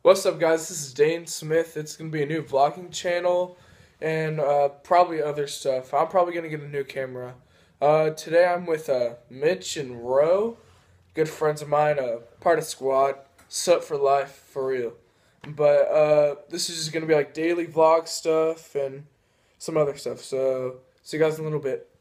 What's up, guys? This is Dane Smith. It's going to be a new vlogging channel and probably other stuff. I'm probably going to get a new camera. Today I'm with Mitch and Ro, good friends of mine, part of Squad, Sup for life, for real. But this is just going to be like daily vlog stuff and some other stuff. So, see you guys in a little bit.